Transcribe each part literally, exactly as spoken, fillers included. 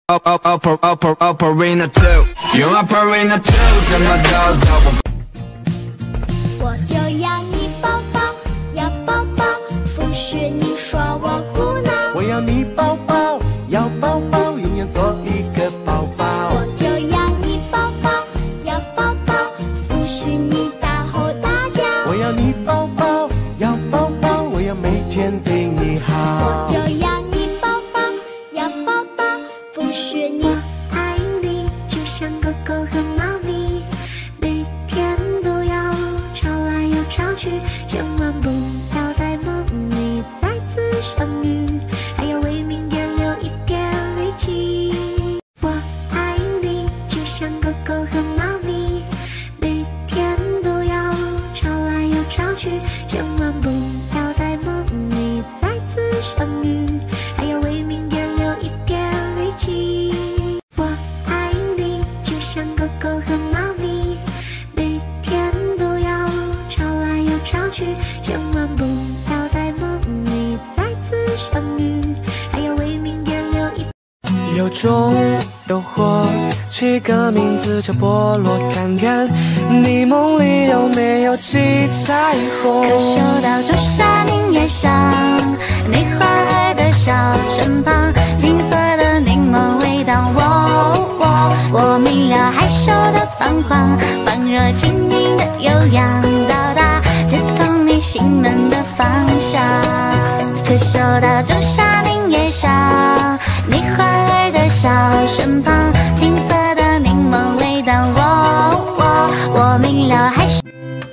Operator two， 用 Operator two 怎么搞的？ 我就要你抱抱，要抱抱，不是你说我胡闹。 我要你抱抱，要抱抱，永远做一个宝宝。 我就要你抱抱，要抱抱，不许你大吼大叫。 我要你抱抱，要抱抱，我要每天对你好。 我就要你抱抱，要抱抱，不是你。 我爱你，就像狗狗和猫咪，每天都要吵来又吵去，千万不要在梦里再次相遇，还要为明天留一点力气。我爱你，就像狗狗和猫咪，每天都要吵来又吵去，千万不要在梦里再次相遇，还要为明天留一点力气。我爱你，就像狗狗和猫咪，每天都要吵来又吵去，千万不要在梦里再次相遇，还要为明天留一。 有种诱惑，起个名字叫菠萝，看看你梦里有没有起彩虹。 可嗅到朱砂柠叶香，你花儿的小身旁，金色的柠檬味道，我我我明了害羞的彷徨，放热轻盈的悠扬，到达接通你心门的方向。可嗅到朱砂柠叶香，你花儿的小身旁，金色的柠檬味道，我我我明了害羞。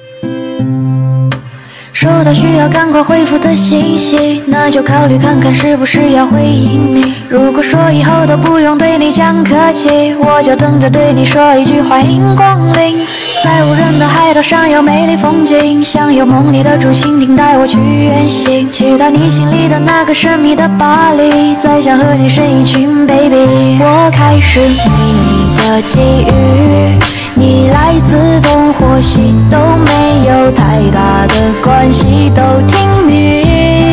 收到需要赶快回复的信息，那就考虑看看是不是要回应你。如果说以后都不用对你讲客气，我就等着对你说一句欢迎光临。在无人的海岛上有美丽风景，想有梦里的竹蜻蜓带我去远行，去到你心里的那个神秘的巴黎，再想和你睡一群 baby。我开始迷你的际遇，你来自东或西都没有太大的关系，都听你，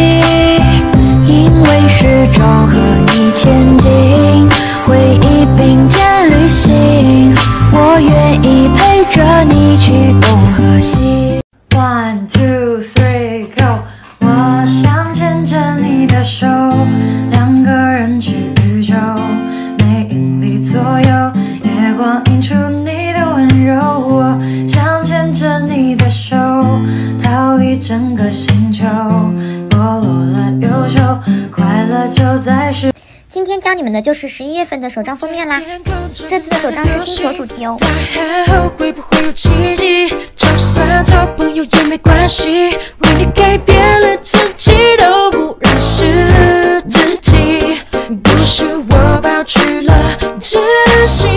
因为始终和你前进，回忆并肩旅行，我愿意陪着你去东和西。One two three go， 我想牵着你的手，两个人去宇宙，没引力左右，月光映出你的温柔。我想牵着你的手，逃离整个星球，剥落了忧愁，快乐就在是。 今天教你们的就是十一月份的手账封面啦，这次的手账是星球主题哦。 会不会有奇迹？就算找朋友也没关系，为你改变了自己都不认识自己，不是我保持了自信，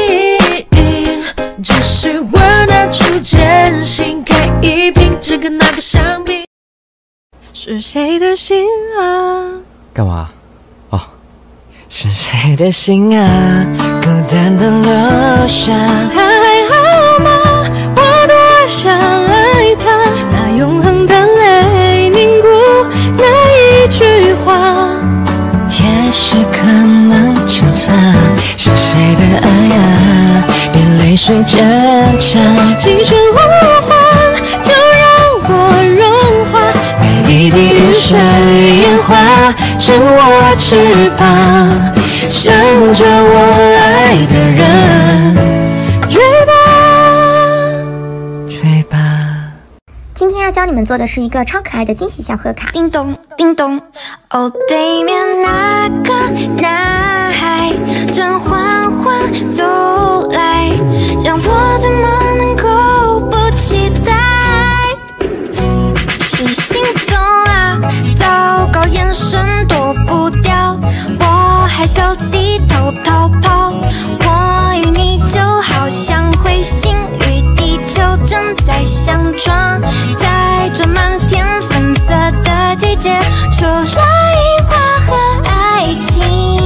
只是我拿出真心开一瓶这个那个香槟。是谁的心啊？ 干嘛？哦，是谁的心啊？孤单的留下。 他还好吗？我多想爱他，那永恒的泪凝固那一句话。 也许可能蒸发，是谁的爱啊？连泪水挣扎， 青春无欢，就让我融化， 每一滴雨水烟花，成我翅膀，向着我爱的人追吧，追吧。 今天要教你们做的是一个超可爱的惊喜小贺卡。 叮咚叮咚，哦，对面那个男孩正缓缓走来，让我怎么能够不期待？是心动啊，糟糕，眼神躲不掉，我害羞低头逃跑，我与你就好像彗星与地球正在相撞，在这满天粉色的季节，除了樱花和爱情，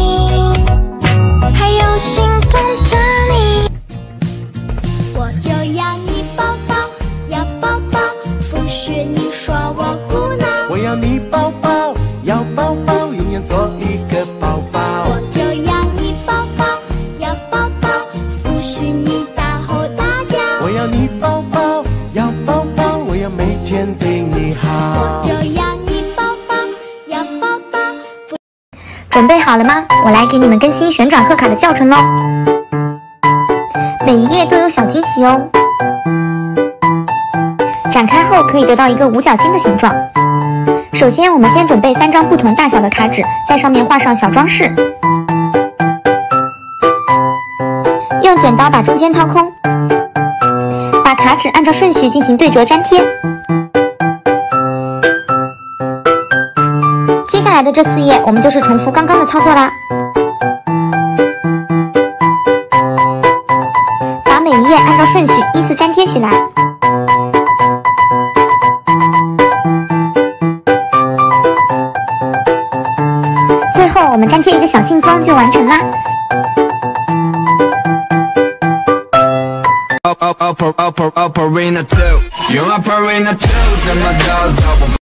还有心动的你。 我就要你抱抱，要抱抱，不是你说我胡闹。 我要你抱抱，要抱抱，永远做一个宝宝。 我就要你抱抱。 好了吗？我来给你们更新旋转贺卡的教程喽。每一页都有小惊喜哦。展开后可以得到一个五角星的形状。首先，我们先准备三张不同大小的卡纸，在上面画上小装饰。用剪刀把中间掏空，把卡纸按照顺序进行对折粘贴。接下来的这四页，我们就是重复刚刚的操作啦。把每一页按照顺序依次粘贴起来。最后，我们粘贴一个小信封就完成啦。 Opera, opera, opera, opera two. You're operating a two.